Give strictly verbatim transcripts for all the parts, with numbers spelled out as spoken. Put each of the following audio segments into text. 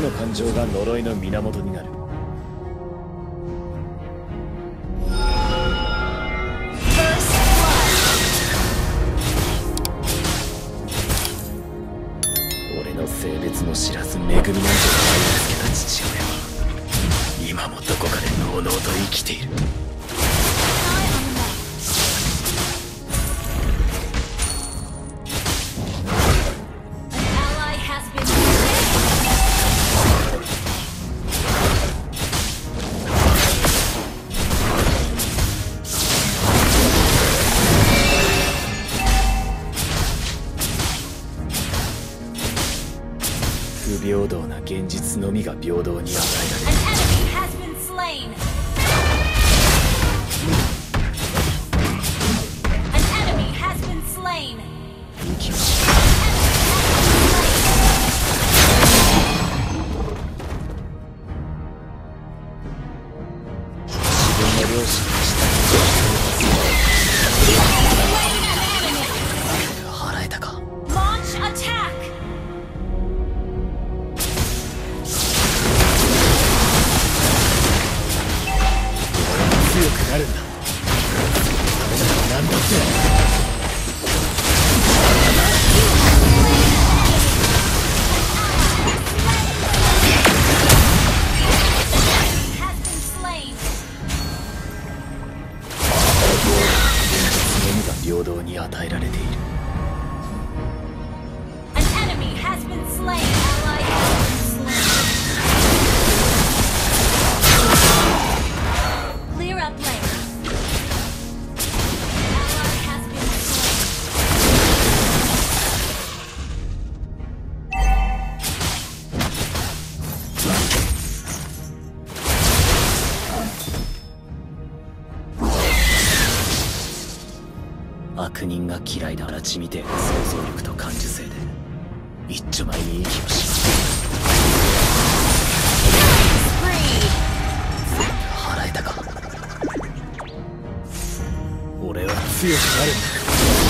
の感情が呪いの源になる。俺の性別も知らず恵みなんて生まれつけた父親は今もどこかでのうのうと生きている。不平等な現実のみが平等に与えられる。息をし自分の両親にした払えたか。強くなるんだ。なんだって。平等に与えられている。悪人が嫌いだから血みてえな想像力と感受性で一丁前に息をし払えたか。俺は強くなるんだ。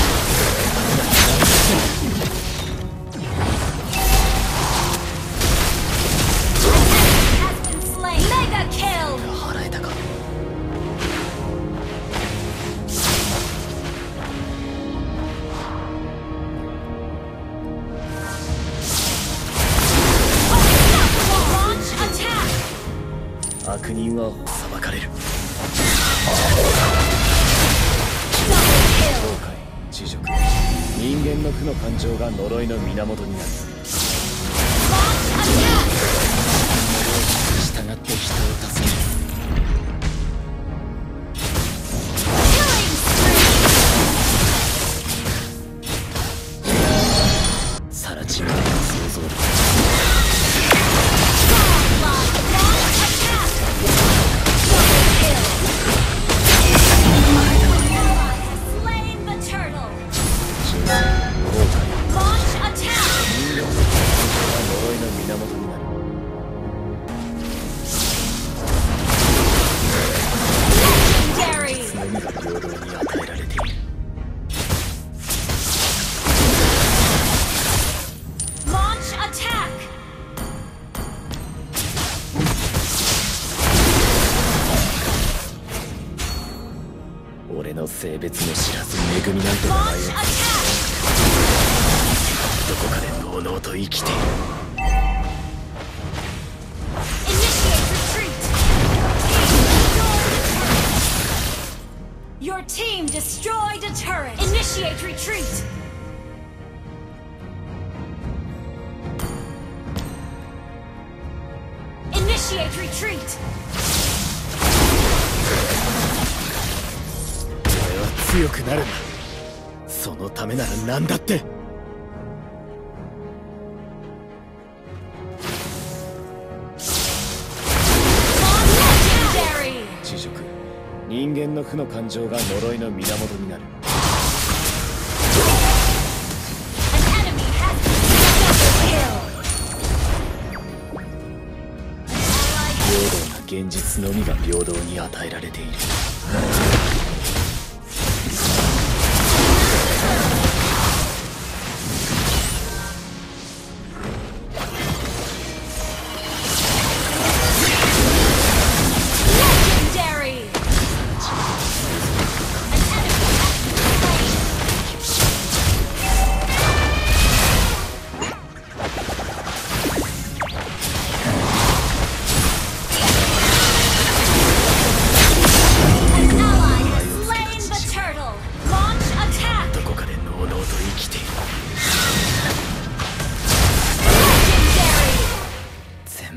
払えたか。悪人は裁かれる。後悔、恥辱、人間の負の感情が呪いの源になる。従って人を助ける。さら地味な想像力。俺の性別も知らず恵みなんて名前をどこかでのうのうと生きている。 Your team destroyed a turret. Initiate retreat. Initiate retreat. 俺は強くなるんだ。そのためなら何だって。恥辱、人間の負の感情が呪いの源になる。平等な現実のみが平等に与えられている。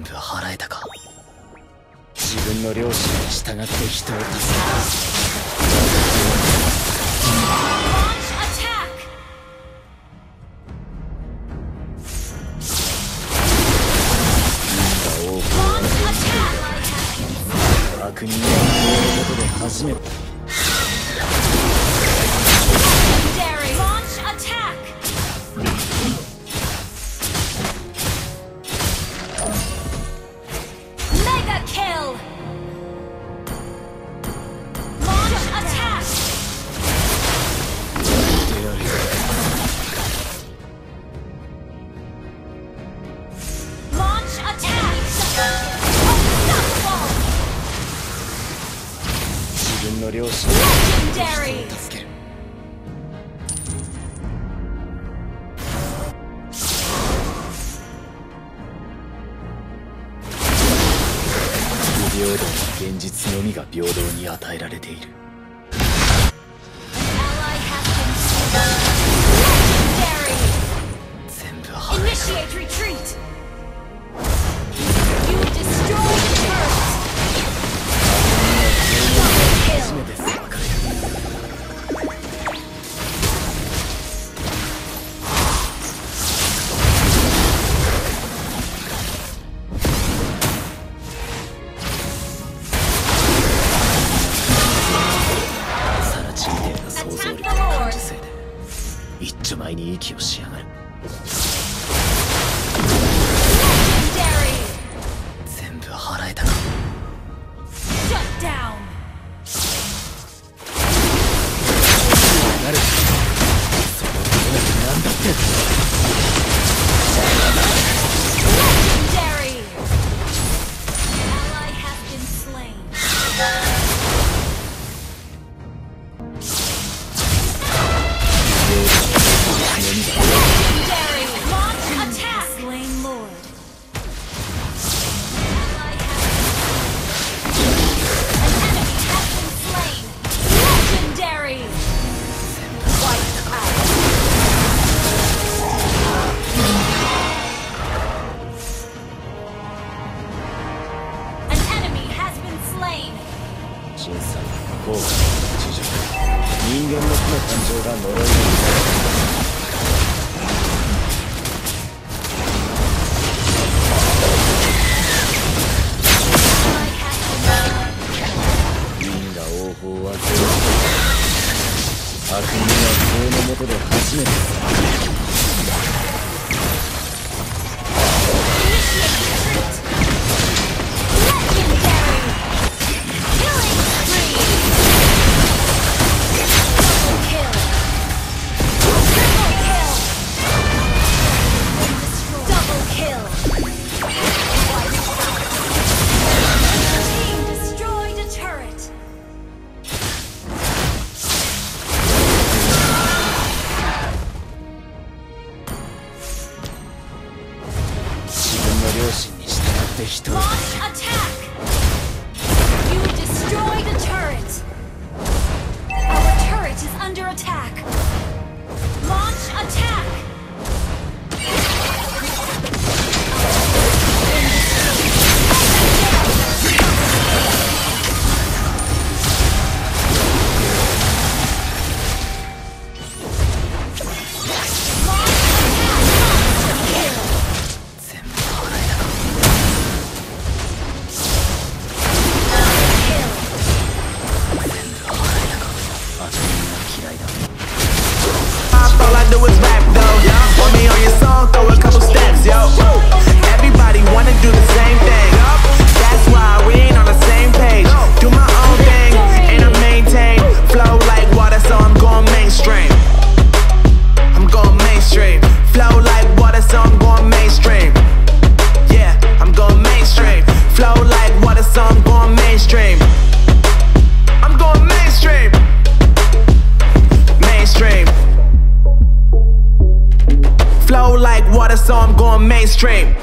全部払えたか。自分の良心に従って人を助けた。悪人が消えることで初めて自分の両親を助ける。不平等な現実のみが平等に与えられている。全部払えた。初めて裁かれる。さらちみてえな想像力を感じせいで一丁前に息をしやがる。全部払えたか。なるそのことなく何だって審査、効果、知識、人間の負の感情が呪いの因果応報はゼロ。悪人は法の下で初めて裁かれる。両親に従って人を助ける。 So I'm going mainstream.